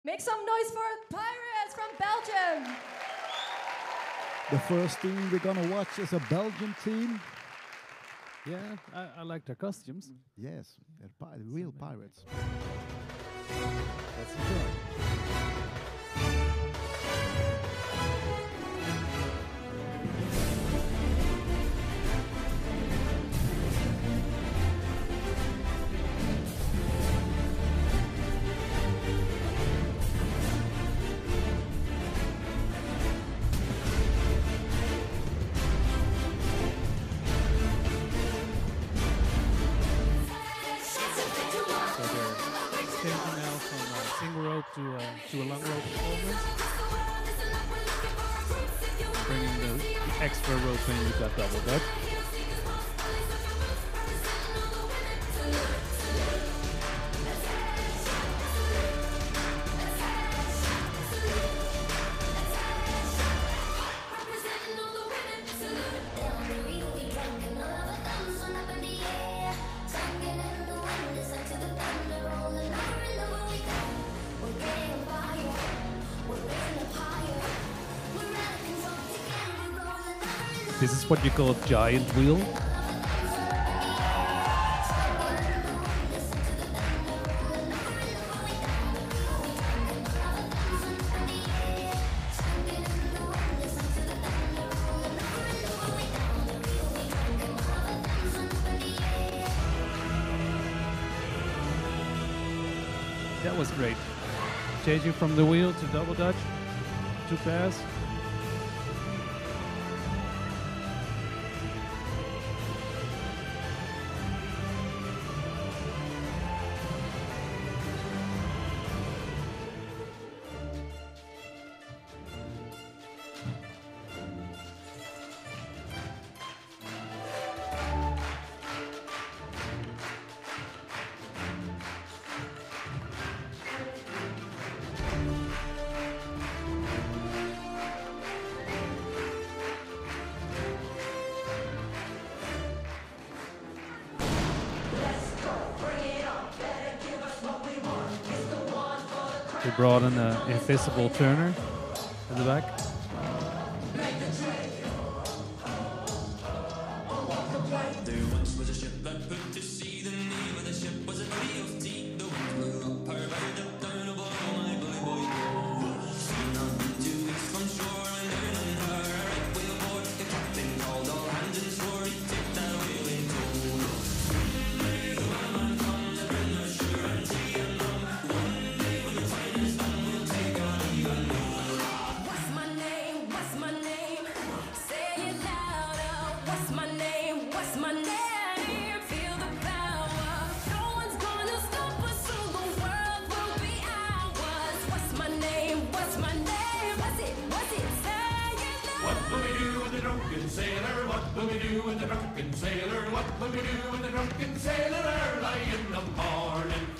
Make some noise for Pirates from Belgium. The first team we're gonna watch is a Belgian team. Yeah, I like their costumes. Yes, they're real pirates. Let's enjoy. To a long rope performance. Bringing the extra rope in, you got double dutch. This is what you call a giant wheel. That was great. Changing from the wheel to double dutch, to pass. They brought in an invisible turner in the back. What will we do with the drunken sailor? What will we do with the drunken sailor early in the morning?